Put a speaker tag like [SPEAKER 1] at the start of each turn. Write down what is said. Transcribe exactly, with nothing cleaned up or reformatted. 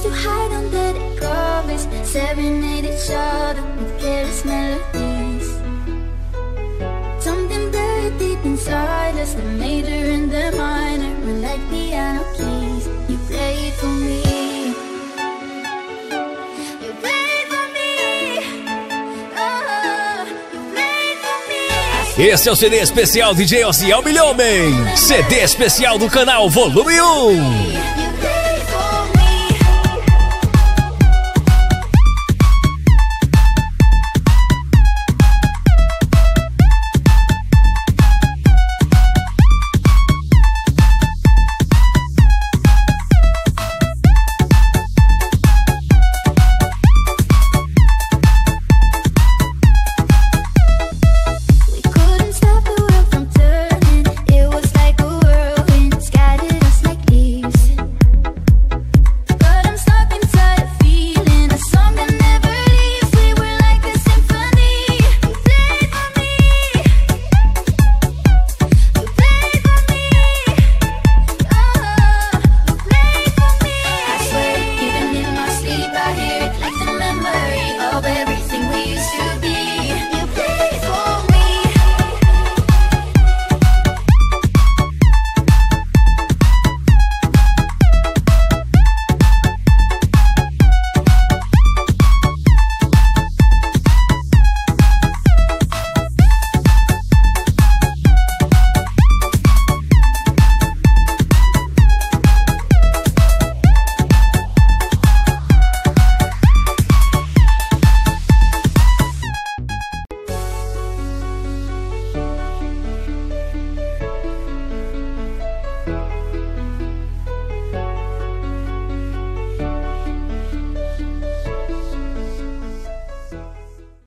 [SPEAKER 1] to hide under the covers, serenade each other with careless melodies. Something buried deep inside us, the major and the minor were like piano keys. You played for me, you played for me, oh, you played for me.
[SPEAKER 2] Esse é o C D especial D J Ozzy Almilhomem, C D especial do canal Volume um.